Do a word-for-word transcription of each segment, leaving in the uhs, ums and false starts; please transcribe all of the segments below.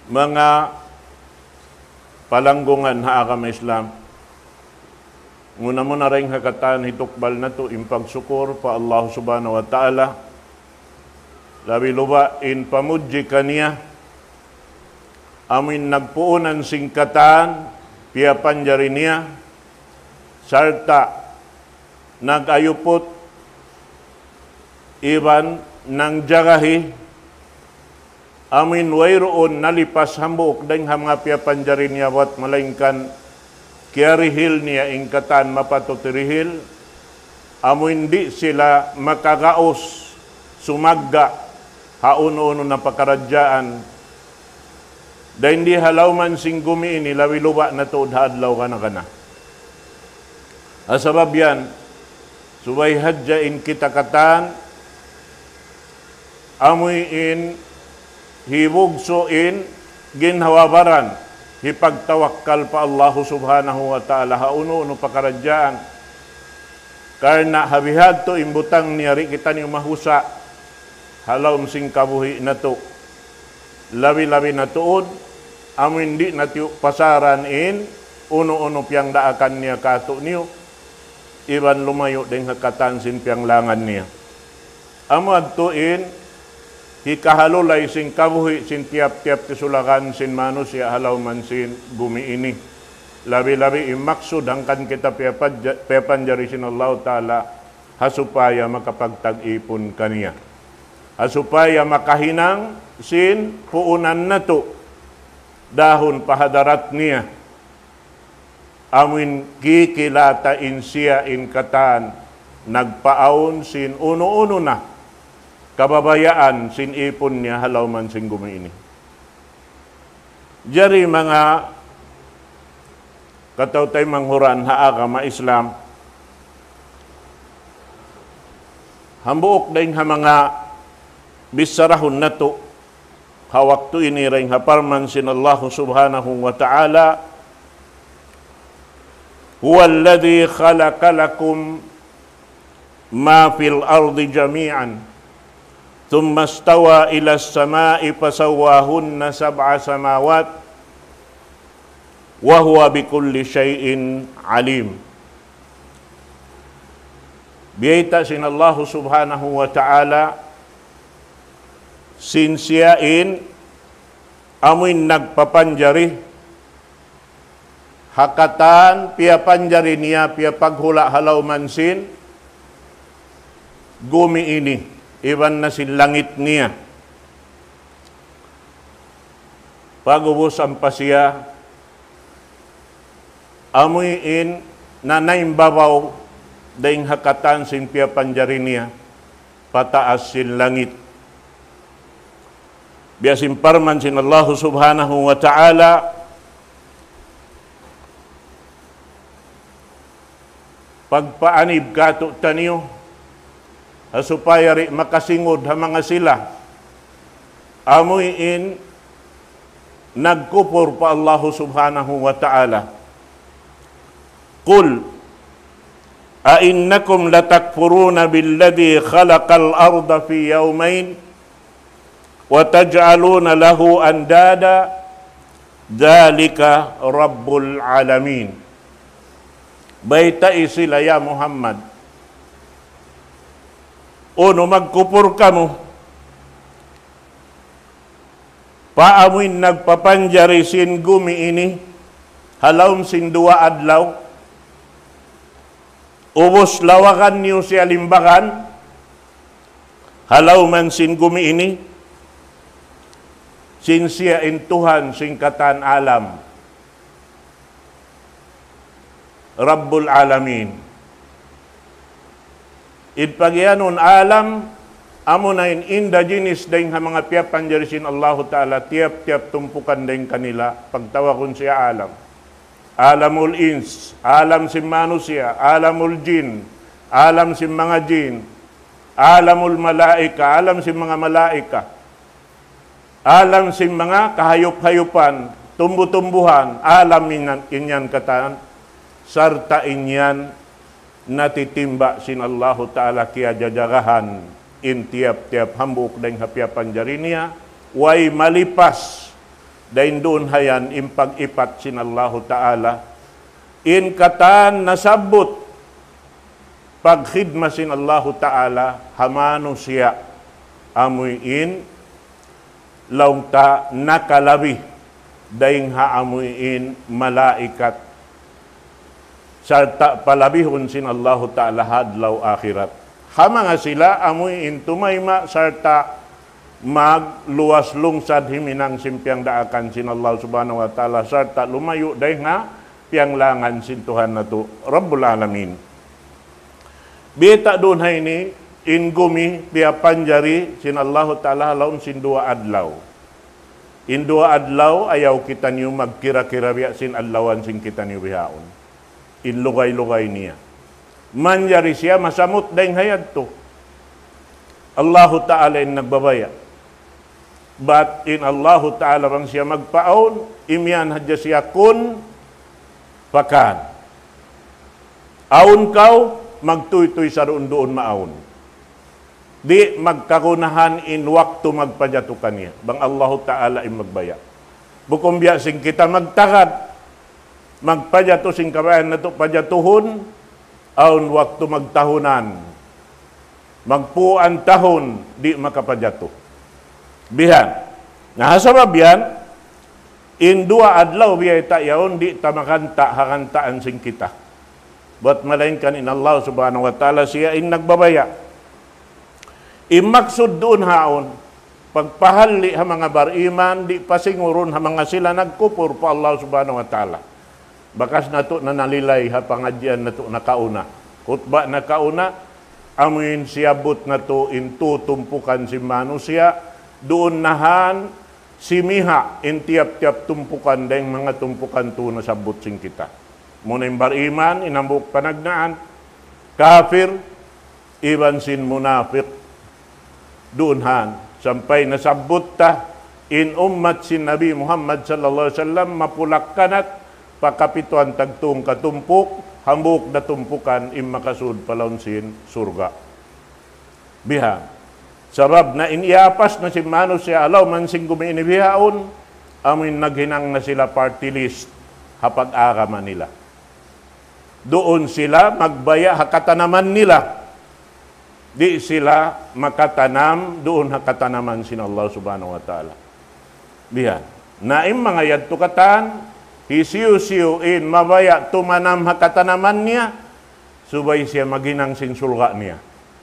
Mga palanggungan ha akam Islam, nguna mo na rin hakatan hitukbal na to impagsukur pa Allah subhanahu wa ta'ala, labi luba in pamudji kaniya, amin nagpuunan singkatan, piya panjari niya, sarta nagayupot, iban nang jagahi, amin wayroon nalipas hambuk dahil mga piyapanjarin niya wat malaingkan kiarihil niya ingkatan mapatutirihil, amin di sila makagaos sumagga hauno-uno na pakaradyaan dahil hindi halaw man sing gumiini lawiluba na to hadlaw ka na ka na. Asabab yan, subay hadjain kita katan, amuin hibugsuin ginhawabaran hipagtawakkal pa Allah subhanahu wa ta'ala hauno-uno pakaradyaan karena habihad to imbutang niyari kita ni mahusa halaw sing kabuhi na to labi-labi na tuod amin di na tiyo pasaran in uno-uno piyang daakan niya kato niyo iban lumayo din hakatan sin piyang langan niya amad tuin hikahalulay sin kabuhi sin tiap-tiap tisulakan sin manusia halaw man sin gumiini. Labi-labi imaksud hangkan kita pepanjari sin Allah Ta'ala hasupaya makapagtag-ipon kaniya. Hasupaya makahinang sin puunan na to dahon pahadarat niya. Amin kikilata in siya in katan nagpaawon sin uno-uno na kababayaan sin ipon niya halaw man sin gumiini. Jari mga katawtay manghuran haa ka ma-Islam, hambuok dahin ha mga bisarahon na to, hawak to iniring haparman sin Allah subhanahu wa ta'ala, huwa alladhi khalaqa lakum ma fil ardi jami'an ثم استوى إلى السماء فسواهن سبع سماوات وهو بكل شيء عليم. Biyaita sin Allah subhanahu wa ta'ala sinsiyain amin nagpapanjari hakatan pia panjari niya pia paghula halaw mansin gumi ini iban na si langit niya. Pagubos ang pasya, amuin na naimbabaw daing hakatan sin pia panjari niya, pataas sin langit. Biasin parman sin Allah subhanahu wa ta'ala, pagpaanib kato taniyo, supaya ri makasingod ha mga sila amuin nagkupor pa Allah subhanahu wa ta'ala. Qul a innakum latakfuruna billadhi khalaqal arda fi yawmain wa taj'aluna lahu andada dhalika rabbul alamin. Baita isila ya Muhammad, uno magkupur kamo, paamuin nagpapanjari sin gumi ini, halawm sin dua adlaw, ubos lawakan niyo si alimbakan, halaw man sin gumi ini, sin siya in Tuhan sin katan alam, Rabbul Alamin. Itpagyanon alam, amo na in inda jinis dahing ha mga piyapanjarisin Allah Ta'ala, tiap-tiap tumpukan dahing kanila, pagtawakon siya alam. Alamul ins, alam si manusia, alamul jin, alam si mga jin, alamul malaika, alam si mga malaika, alam si mga kahayop-hayupan, tumbu-tumbuhan, alam inyan, inyan katan, sarta inyan, natitimba sin Allah Ta'ala kia jajagahan in tiap-tiap hambuk deng hapya panjarinia way malipas dain doon hayan impag-ipat sin Allahu Ta'ala, in katan nasabot pagkhidma sin Allahu Ta'ala, hamano siya amoy in laung ta nakalabi daing haamoy in malaikat sarta palabihon sin Allahu Ta'ala hadlaw akhirat. Hama nga sila amoy in tumayma sarta magluwas lungsad himinang simpiang daakan sin Allah Subhanahu wa Ta'ala sarta lumayo daing nga pianglangan sin Tuhan na to Rabbul Alamin. Bita doon hay ni in gumi pia panjari sin Allah Ta'ala laun sin dua adlaw. In dua adlaw ayaw kita niyo magkira-kira biya sin adlawan sin kita niyo bihaon. In lugay-lugay niya. Manjari siya masamot daing hayad to. Allah Ta'ala in nagbabaya. But in Allah Ta'ala bang siya magpaon, imyan hadya siya kun pakan. Aun kaw, magtuy-tuy sa doon-doon maun. Di magkakunahan in waktu magpajatukan niya. Bang Allah Ta'ala in magbaya. Bukom biya sing kita magtakad, magpajato sing kabayan na to pajatuhon, aun waktu magtahunan. Magpuan tahon, di makapajato. Bihan. Nahasabab yan, in dua adlaw biyay tayaon, di tamakanta hakantaan sing kita. Buat malainkan in Allah Subhanahu wa Ta'ala siya in nagbabaya. Imaksud doon haon, pagpahali ha mga bariman, di pasingurun ha mga sila nagkupur pa Allah Subhanahu wa Ta'ala. Bakas na to nanalilay ha pangadyan na to nakauna. Kutba na kauna, amuin siyabot na to in tutumpukan si manusia, doon nahan si miha in tiap-tiap tumpukan dahil mga tumpukan to na sabot sing kita. Muna yung bariman, inambuk panagnaan, kafir, iban sin munafik, doon han, sampay nasabot ta, in ummat sin Nabi Muhammad sallallahu alaihi wasallam, mapulak kanat, pakapituan tagtung katumpuk, hambuk na tumpukan, im makasud palaun sin surga. Biha, sabab na iniapas na si Mano siya alaw, man sing gumiinibihaon, amin naghinang na sila party list, hapag-agaman nila. Doon sila magbaya hakatanaman nila. Di sila makatanam, doon hakatanaman sin Allah Subhanahu wa Ta'ala. Bihan. Naim mga yadto katan, hisiyo-siyoin, mabaya tumanam hakatanaman niya, subay siya maghinang sin sulga niya.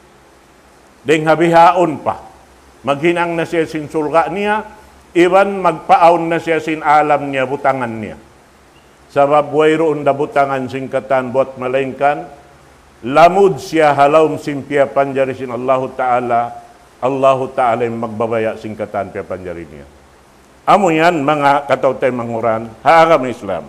Deng habihaon pa. Maghinang na siya sin sulga niya, iban magpaon na siya sin alam niya, butangan niya. Sabab wayroon da butangan singkatan buat malainkan, lamud siya halawm simpia panjari sin Allah Ta'ala, Allah Ta'ala yung magbabaya singkatan pia panjari niya. Amo yan mga katawtay manguran, haagam Islam.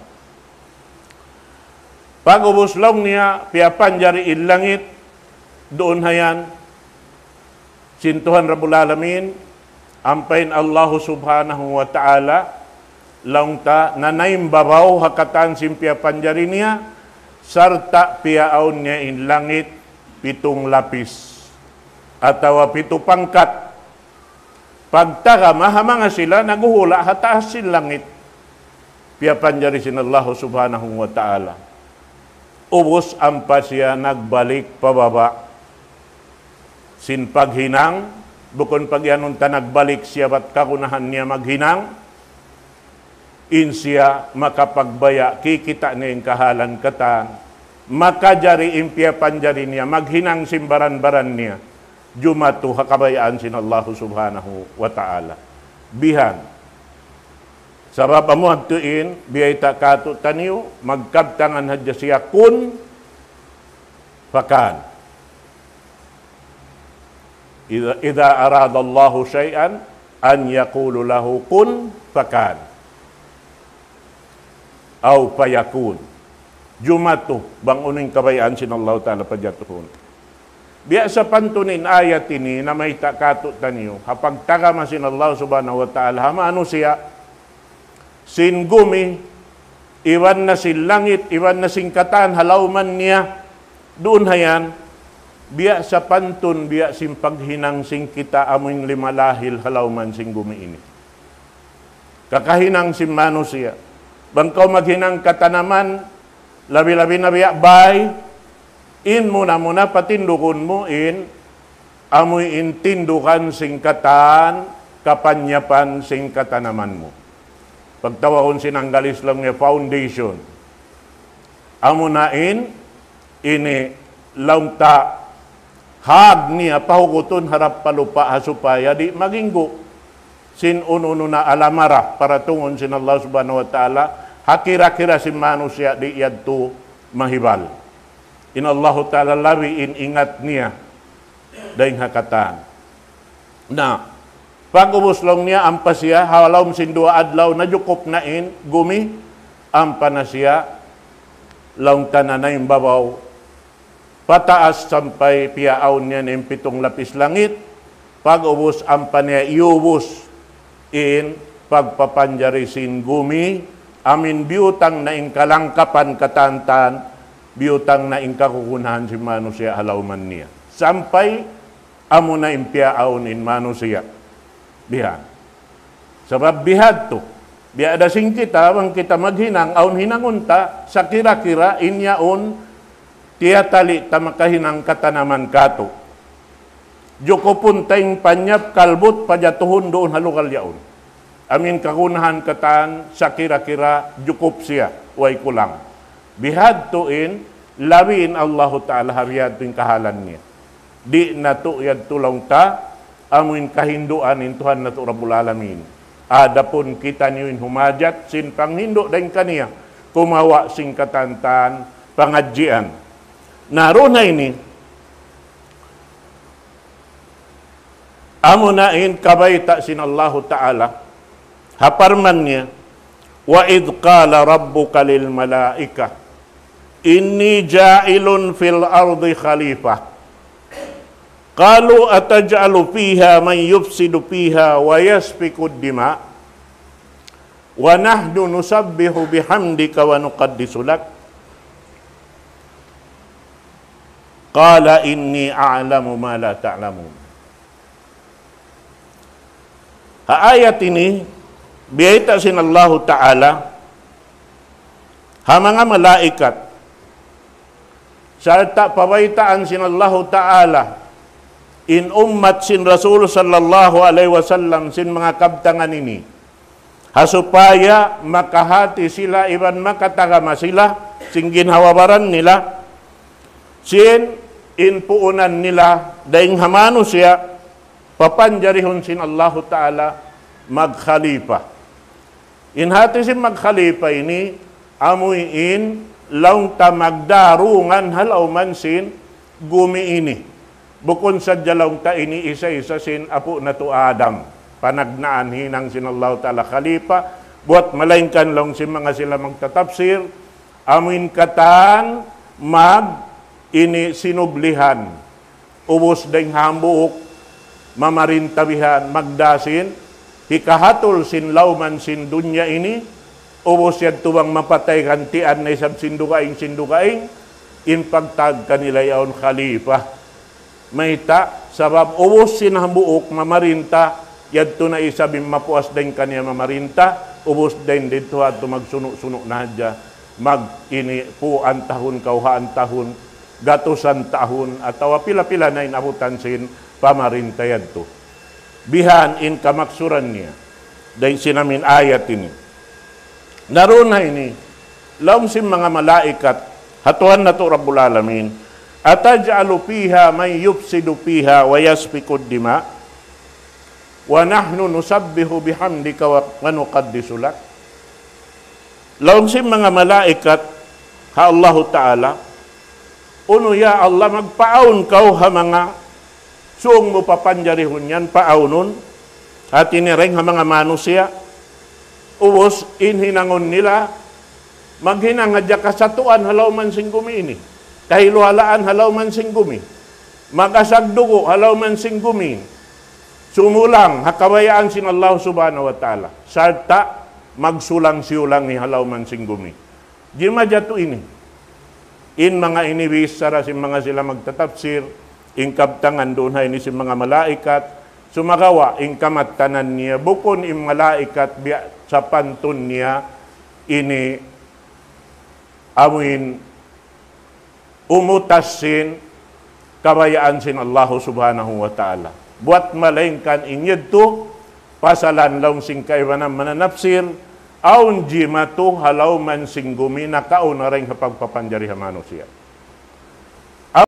Pag ubuslong niya, pia panjari ilangit, doon hayan, sintuhan Rabbul Alamin, ampain Allah Subhanahu wa Ta'ala, laung ta nanaim babaw hakatan simpia panjari niya, sarta piaon niya in langit pitong lapis atawa pito pangkat. Pagtaka mahamanga sila naguhula hataas sin langit pia panjari sin Allah Subhanahu wa Ta'ala. Ubos ampa siya nagbalik pababa sin paghinang, bukon pagyanon ta nagbalik siya bat kakunahan niya maghinang, in siya makapagbaya, kikita niya yung kahalan katan, makajari impia panjari niya, maghinang simbaran-baran niya, jumatu hakabayaan sin Allah Subhanahu wa Ta'ala. Bihan. Sabab amuhan tuin, biyay takatu taniyo, magkabtangan hadya siya kun, fakan. Ida, ida arada Allahu syai'an, an yakulu lahu kun, fakan. Aw payakun. Jumatu, bang uning kabayaan sin Allah Ta'ala pajatuhon. Biya sa pantunin ayat ini na may takatut taniyo, hapag tagama sin Allah Subhanahu wa Ta'ala, hamano siya, sin gumi, iwan na sin langit, iwan na sin katan, halawman niya, doon hayan, biya sa pantun, biya sin paghinang sing kita amoy limalahil halawman sing gumi ini. kakahinang si manusia. Bangkaw maghinang katanaman, labi-labi na biya, bay, in muna muna patindukon mo in, amoy intindukan sing katan, kapanyapan sing katanaman mo. Pagtawahon sinanggal Islam nga foundation, amo na in, ini launta, hag niya pahuguton harap palupa hasupaya di maginggo. Sin ununo na alamara para tungon sin Allah subhanahu wa ta'ala, hakira-kira si manusia di yadto mahibal. In Allah ta'ala lawi in ingat niya daing hakatan. Na, pag-ubos lang niya, ampas siya, halawm sin dua adlaw, na jukop na in, gumi, ampa na siya, laung tananay babaw, pataas sampay piyaon niya ng pitong lapis langit, pag-ubos ampa niya, iubos in pagpapanjari sin gumi, amin biutang na ing kalangkapan katantan, biutang na ing kakukunahan si manusia halawman niya. Sampay, amo na impiaon in manusia. Bihan. Sebab bihad to. Biada sing kita, wang kita maghinang, aun hinangunta, sa kira-kira inyaon, tiyatali tamakahinang katanaman kato. Joko pun tayong panyap kalbut pajatuhon doon halukal yaon. Amin kakunahan katan sa kira-kira jukup siya, way kulang. Bihad tuin, lawin Allah Ta'ala hariyad tuing kahalan niya. Di na to yad tulong ta, amin kahinduan in Tuhan na to Rabbul Alamin. Adapun kita niyoin humajat, sin panghindo daing kaniya, kumawa sing katantan, pangadjian. Naroon na ini, amo na in kabaita sin Allah Ta'ala, haparman niya, wa idh qala rabbuka lil malaika, inni ja'ilun fil ardi khalifah. Qalu ataj'alu fiha man yufsidu fiha wa yasfiku dima wa nahnu nusabbihu bihamdika wa nuqaddisu lak. Qala inni a'lamu ma la ta'lamun. Ha ayat ini biyaita sin Allah Ta'ala ha mga malaikat sarta pabaitaan sin Allah Ta'ala in ummat sin Rasul sallallahu alaihi wasallam sin mga kabtangan ini hasupaya makahati sila iban makatagama sila sing ginhawabaran nila sin inpuunan nila daing hamano siya papanjarihon sin Allah Ta'ala magkhalifa. Inhati sin magkhalifa ini amoy in laung ta magdarungan halaw man sin gumi ini. Bukon sa jalaung ta ini isa-isa sin apo na to Adam. Panagnaan hinang sin Allah Ta'ala khalifa. Buat malaingkan lang sin mga sila magtatapsir. Amin katan mag ini sinublihan. Ubos ding hambuok mamarintabihan, magdasin, hikahatol sin lauman sin dunya ini, ubos yan tuwang mapatay kantian na isang sindukaing sindukaing, in pagtag kanila yaon khalifa. Mayta, sabab ubos sin hambuok mamarinta, yadto na isabing mapuas din kaniya mamarinta, ubos din dito ato magsuno-suno na dya, mag ini puan tahun, kauhaan tahun, gatusan tahun, atawa pila-pila na inabutan sin pamarintayad to. Bihan in kamaksuran niya. Dahil sinamin ayat ini. Naroon na ini, laong sin mga malaikat, hatuan na to Rabbul Alamin, ataj'alu fiha may yufsidu fiha wa yasfiku dima wa nahnu nusabbihu bihamdika wa nuqaddisu lak. Laong sin mga malaikat, ha Allah Ta'ala, uno ya Allah, magpaon kau ha mga suong mo papanjarihon yan, paaunon, at inireng ha mga manusia, ubos, inhinangon nila, maghinangadya kasatuan, halaw man sing gumi ini, kahiluhalaan, halaw man sing gumi, magasagdugo, halaw man sing gumi, sumulang, hakabayaan sin Allah subhanahu wa ta'ala, sarta, magsulang-siulang ni halaw man sing gumi. Jima jatu ini, in mga inibis, sara sin mga sila magtatapsir, ingkabtangan doon hay ni si mga malaikat, sumagawa ing kamatanan niya bukon im malaikat biya sa pantun niya ini amin umutasin kabayaan sin Allah subhanahu wa ta'ala. Buat malengkan inyad to, pasalan laung sing kaiwanan mananapsir, aun jimatu halaw man sing gumina kauna rin kapagpapanjari manusia.